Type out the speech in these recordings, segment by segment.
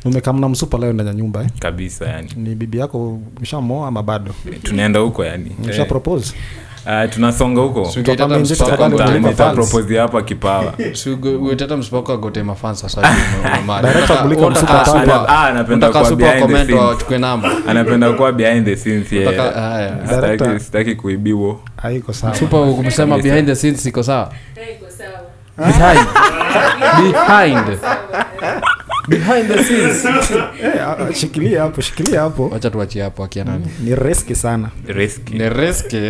Umekamna msupa leo ndani ya nyumba Kabisa yani. Ni bibi yako mshamoa ama bado? Tunaenda huko yani. Msha propose? Tunasonga huko. Nita propose hapa Kipawa. Uitata msipako agote mafans sasa hivi. Director bulika msupa hapa. Anapenda kwa behind the scenes. Chukue namba. Anapenda kwa behind the scenes yeye. Sitaki kuibiwa. Haiko sawa. Msupa ukimsema behind the scenes iko sawa? Iko sawa. Behind the scenes. Shikilia hapo. Acha tuachie hapo akia nani. Ni risky sana. Ni risky.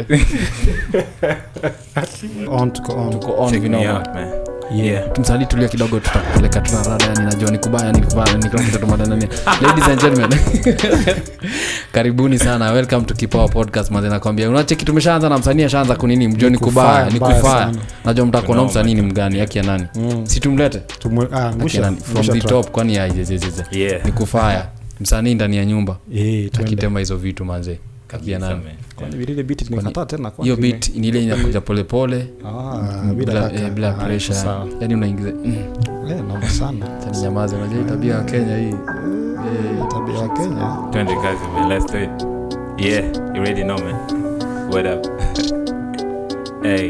Tuko on vinoma. Yeah. Tumsali tulia kidogo tutakupeleka tunarada yani najua ni kubaya ni kila mtu tumada nani. Ladies and gentlemen. Karibuni sana. Welcome to Kipawa Podcast. Manze nakwambia unacheki tumeshaanza na msanii ashaanza kunini mjoni ni kubaya. Najua mtakuwa na msanii ni mgani yake nani. Si tumlete? From the top kwani ya ni kufaya. Msanii ndani ya nyumba. Akitema hizo vitu manze. Kabia nani. Kwani vile beat nimekataa tena kwa. Hiyo beat ni ile inakuja pole pole. Bila pressure. Yaani unaingiza. Naomba sana. Tani nyamaze unajua tabia ya Kenya hii. Tabia ya Kenya. Twende kazi man, let's do it. Yeah, you already know man. What up? Hey.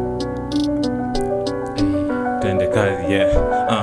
Twende kazi, yeah.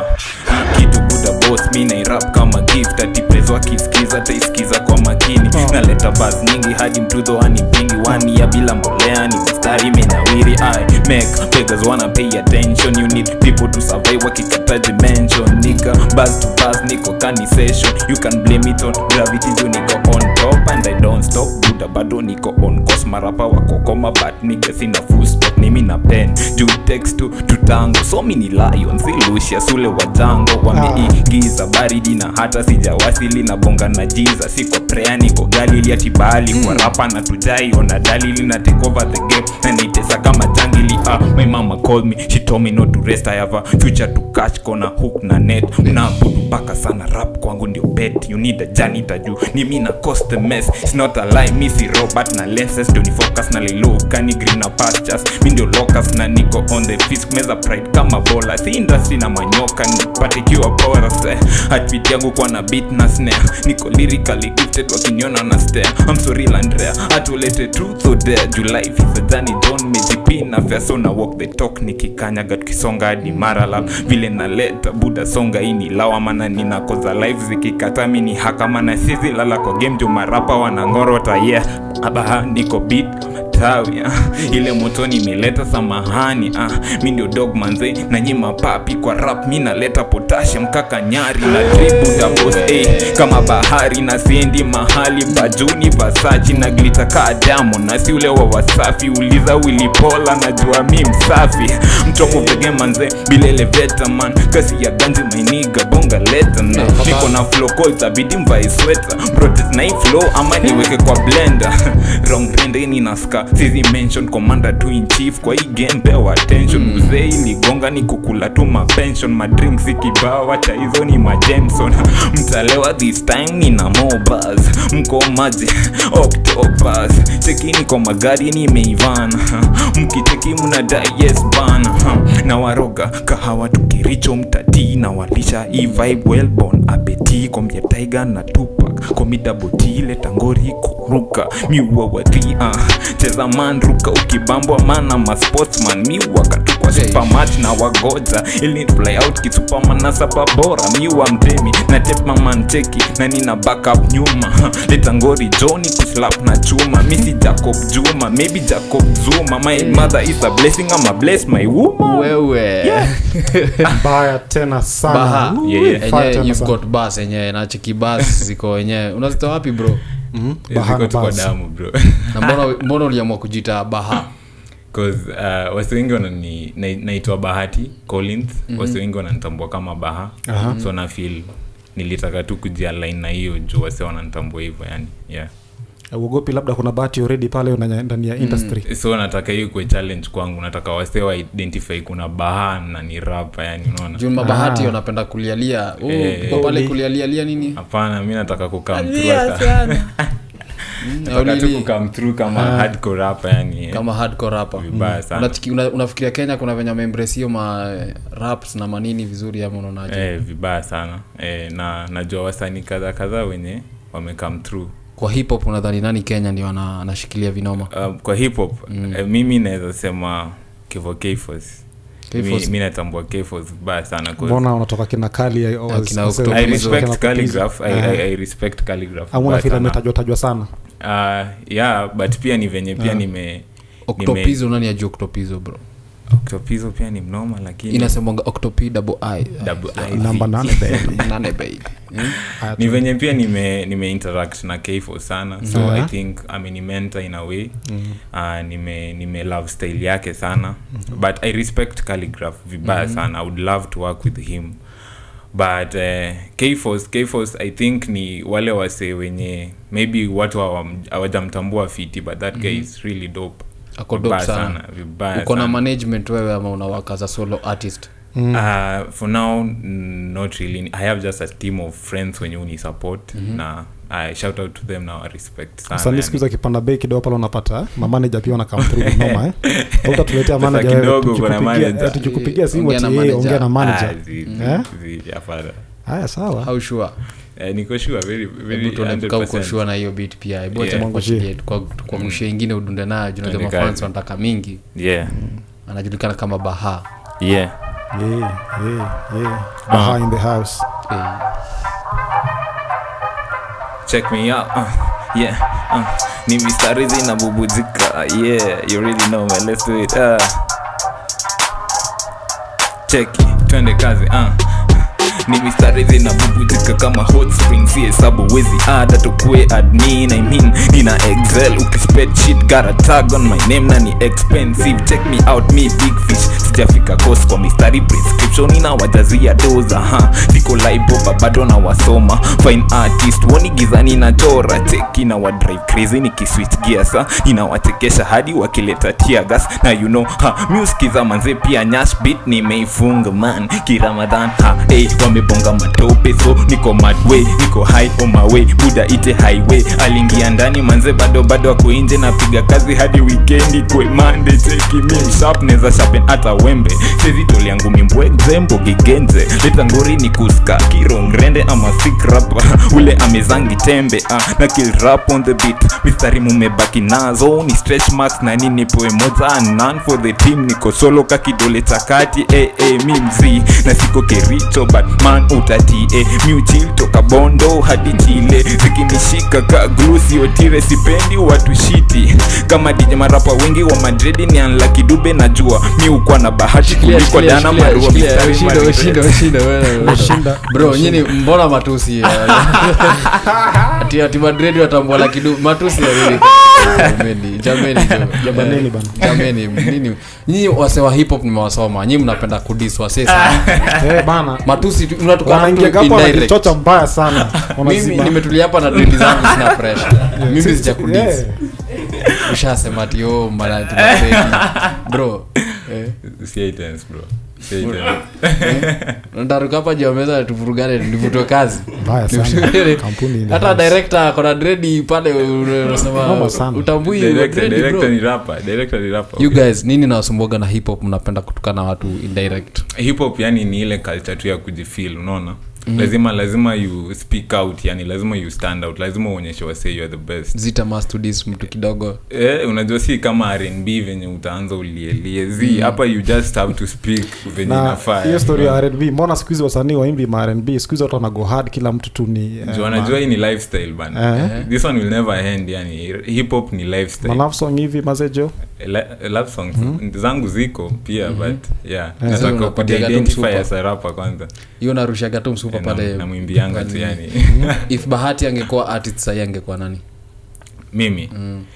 Kitu buda boss mimi na rap kama gift atiprezo akisikiza taisikiza kwa makini naleta buzz nyingi hadi mtudho anipingi wani ya bila mbolea ni mstari menawiri I make beggars wanna pay attention you need people to survive wakikata dimension nigga buzz to buzz niko kani session you can blame it on gravity do niko on top and I don't stop buda bado niko on cause marapa wako koma but nigga sina full stop ni mimi na pen do text to tango so mini lion si Lucius ule wa jango wameigiza baridi na hata sijawasili na bonga na jiza siko prayer niko Galili atibali kwa rapa na tujai ona dalili na take over the game na nitesa kama jangili my mama called me she told me not to rest I have a future to catch kona hook na net na budu baka sana rap kwangu ndio bet you need a janitor juu ni mimi na cost the mess it's not a lie me si robot na lenses don't focus na lilo kani green na pastures mimi ndio locus na niko on the fisk meza pride kama bola si industry na manyoka nipate kiwa power heartbeat yangu kwa na beat na snare niko lyrically gifted wakiniona na stare I'm so real and rare atulete truth so dare you life is a journey don't mejipina faso na walk the talk nikikanyaga tukisonga hadi marala vile naleta buda songa ini lawa maana ninakoza live zikikata mimi hakama na sisi lala kwa game jo marapa wanangorota yeah abaha niko beat tawi ile motoni imeleta samahani mimi ndio dog manze na nyima papi kwa rap mimi naleta potassium kaka nyari na tribu da boss kama bahari na siendi mahali bajuni Versace na glitter ka diamond na si ule wa Wasafi uliza Willy Paula najua mimi msafi mtoko pege manze bila elevator man kasi ya ganzi my nigga bonga leta na niko na flow cold tabidi mvai sweater protest na flow ama niweke kwa blender wrong trend ni naska sizi mention commander to in chief kwa hii game pay attention mzee iligonga ni kukula tu ma pension ma drinks kibao acha hizo ni ma Jameson mtalewa this time nina more buzz mko maji octopus chekini kwa magari nimeivana mkiteki mnadai yes bana na waroga kahawa tukiricho mtati na walisha hii vibe well born apeti kombia Tiger na Tupac komida boti leta ngori kuruka miwa wati cheza man ruka ukibambwa mana ma sportsman miwa katukwa supermatch na wagoja ili fly out ki superman na sababora miwa mtemi na tape man cheki na nina backup nyuma leta ngori Johnny kuslap na chuma misi Jacob Juma maybe Jacob Zuma my mother is a blessing I'm a bless my woman wewe mbaya tena sana you've got bass yenyewe na cheki bass ziko yenyewe unazitoa wapi bro Bahati kwa damu bro na mbona uliamua kujita Baha cause watu wengi wanani naitwa Bahati Collins watu wengi wananitambua kama Baha so na feel nilitaka tu kujialign na hiyo juu wase wananitambua hivyo yani yeah uogopi labda kuna Bahati already pale ndani ya industry so nataka hiyo kwa challenge kwangu nataka wase wa identify kuna Baha na ni rapper yani unaona Juma Bahati wanapenda kulialia kwa pale kulialia nini hapana mimi nataka kukaa mtu sana nataka tu come through kama hardcore rapper yani kama hardcore rapper vibaya sana. Unafikiria Kenya kuna venye membrace hiyo ma raps na manini vizuri ama unaonaje? Vibaya sana na najua wasanii kadha wenye wame come through. Kwa hip hop unadhani nani Kenya ndio anashikilia vinoma? Kwa hip hop mimi naweza sema Kevo K-Force. Mimi natambua K-Force vibaya sana kwa mbona unatoka kina Kali I respect calligraph. I respect calligraph. Amuna fila metajwa sana. Yeah, but pia ni venye pia Octopizo nani ajua Octopizo bro? Octopizo pia ni mnoma lakini inasemanga Octopi double I number 8 baby. Ni venye pia nime interact na K4 sana so I think mentor in a way. Nime love style yake sana but I respect calligraph vibaya sana. I would love to work with him but K4 I think ni wale wase wenye maybe watu hawajamtambua fiti but that guy is really dope. Akodope sana. Uko na management wewe ama unawaka as a solo artist? For now not really. I have just a team of friends when you support na I shout out to them now. I respect sana. Sasa nisikiza kipanda bei kidogo pale unapata manager pia wana come through noma utatuletea manager kidogo kuna manager tukikupigia simu ati yeye ongea na manager afara. Haya sawa. How sure? Niko sure very 100%. Uko sure na hiyo beat pia. Hebu acha Mungu kwa mshe nyingine udunde nayo junao ma fans wanataka mingi. Anajulikana kama Baha. Baha in the house. Check me out. Ni mistari zinabubujika. You really know man. Let's do it. Check it. Twende kazi. Ni mistari zinabubujika kama hot spring. Si hesabu wezi add tukue admin. I mean nina Excel spreadsheet got a tag on my name na ni expensive. Check me out me big fish. Sijafika course kwa mistari prescription ina wajazia doza siko live bado na wasoma fine artist woni gizani na chora cheki na wa drive crazy ni kiswitch gears ina watekesha hadi wakileta tear gas na you know music za manze pia nyash beat nimeifunga man kiramadhan wamebonga matope so niko mad way niko high on my way buda ite highway alingia ndani manze bado ako nje na piga kazi hadi weekend kwa Monday cheki me sharp neza sharpen hata wembe sezi tole yangu mimbwe zembo gigenze leta ngori ni kuska kirongrende ama sick rap ule amezangi tembe na kill rap on the beat mistari mumebaki nazo ni stretch marks na nini poe moja none for the team niko solo kakidole takati mimzi na siko kericho but man utati mutual toka bondo hadi chile zikinishika ka glusi otire sipendi watu shiti kama DJ marapa wengi wa Madrid ni unlucky dube najua mi ukwa na bahati kuliko dana marua mistari shinda bro nyinyi mbona matusi ati Madrid watambua lucky dube matusi ya nini jameni nini nyinyi wase wa hip hop nimewasoma nyinyi mnapenda kudis wase sana bana matusi unatoka indirect chocha mbaya sana mimi nimetulia hapa na dread zangu sina pressure mimi sijakudis ushasema ati malati bro say tense bro ndaruka hapa jomeza tuvurugane nivuto kazi mbaya sana kampuni ile hata director kuna dread pale unasema utambui director ni rapper you guys nini nawasumbuaga na hip hop mnapenda kutukana watu indirect hip hop yani ni ile culture tu ya kujifeel unaona lazima you speak out yani lazima you stand out lazima uonyeshe wase you are the best zita must to this mtu kidogo unajua si kama R&B venye utaanza ulielie hapa you just have to speak venye inafaa hiyo story ya R&B mbona siku hizi wasanii waimbi ma R&B siku hizi watu wana go hard kila mtu tu ni unajua hii ni lifestyle bana this one will never end yani hip hop ni lifestyle love song hivi mazejo love songs zangu ziko pia but nataka kuidentify as a rapper kwanza hiyo narushaga tu msupa pale na mwimbianga tu yani if Bahati angekuwa artist sasa angekuwa nani mimi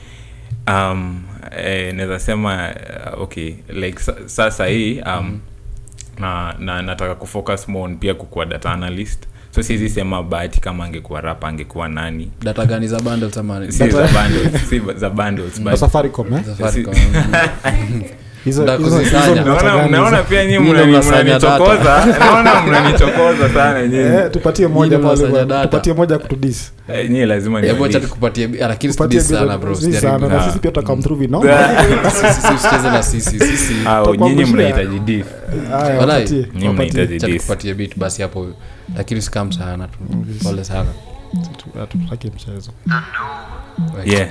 naweza sema okay like sasa hii na nataka kufocus more pia kukuwa data analyst so siwezi sema Bahati kama angekuwa rap angekuwa nani data gani za bundles ama si za bundles but Safaricom hizo naona pia nyinyi mnanichokoza mnanichokoza sana nyinyi tupatie moja pale tupatie moja kutudis nyinyi lazima hebu acha tukupatie lakini tudis sana bro sana sisi pia tutakam through no sisi na sisi nyinyi mnahitaji diff wallahi nyinyi mnahitaji diff tupatie beat basi hapo lakini sikam sana tu pole sana tutaki mchezo yeah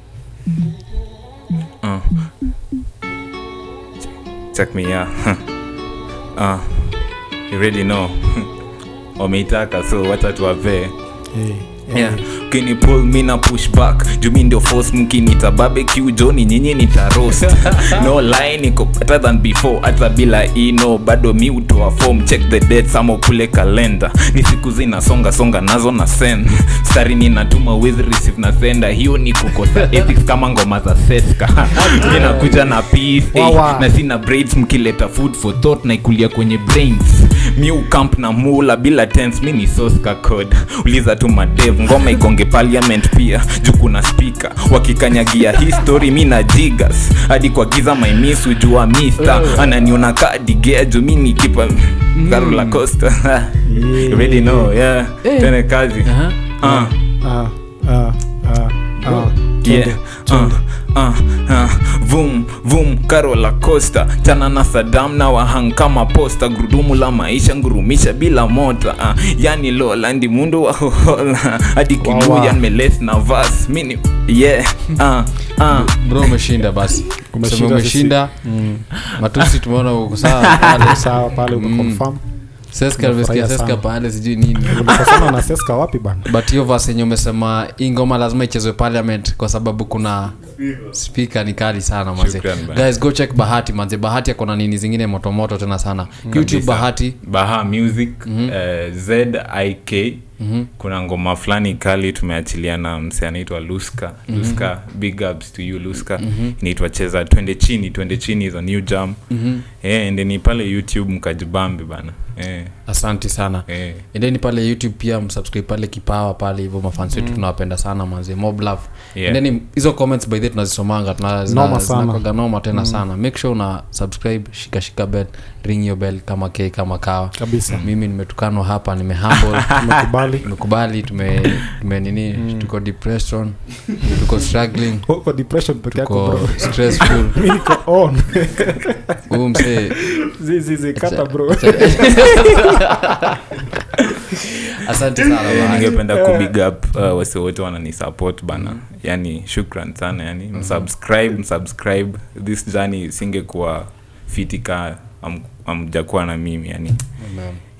check me out you already know wameitaka so wacha tuwape yeah kini pull me na push back jumi ndio force mkinita barbecue Johnny nyinyi nita roast no lie niko better than before hata bila ino bado mi utoa form check the dates ama kule kalenda ni siku zinasonga nazo na send stari ninatuma with receive na senda hiyo ni kukosa ethics kama ngoma za seska ninakuja na peace na sina braids mkileta food for thought na ikulia kwenye brains mi ukamp na mula bila tense mini soska code uliza tu madev ngoma igonge parliament pia juu kuna speaker wakikanyagia history mi na jigas hadi kwa giza my miss ujua mister ananiona kadi gea juu mi nikipa Carola Costa you already know yeah tena kazi Vum Carola Costa chana na Saddam na wahang kama posta gurudumu la maisha ngurumisha bila mota yani lola ndi mundu wa hola hadi kibuya meles na vas mini yeah bro umeshinda basi umeshinda matusi tumeona uko sawa pale umeconfirm Seska alisikia Seska pale sijui nini. Unakosana na Seska wapi bana? But hiyo verse yenyewe umesema ingoma lazima ichezwe parliament kwa sababu kuna speaker ni kali sana manze. Guys go check Bahati manze. Bahati akona nini zingine moto tena sana. YouTube Bahati, Baha Music, ZIK. Kuna ngoma fulani kali tumeachilia na msee anaitwa Luska. Luska, big ups to you Luska. Inaitwa Cheza Twende Chini is a new jam. And then pale YouTube mkajibambe bana. Asante sana. And then pale YouTube pia msubscribe pale Kipawa pale hivyo mafans wetu tunawapenda sana manze. Mob love. And then hizo comments by the way tunazisomanga tunazinakwaga noma tena sana. Make sure una subscribe, shika bell, ring your bell kama K kama kawa. Kabisa. Mimi nimetukanwa hapa, nimehumble, tumekubali, nini, tuko depression, tuko struggling. Uko depression peke yako bro. Stressful. Mimi niko on. Mse. Zizi kata bro. Asante sana bana. Ningependa ku big up wase wote wanani support bana. Yani shukran sana yani. Msubscribe. This journey singekuwa fitika amjakuwa na mimi yani. Amen.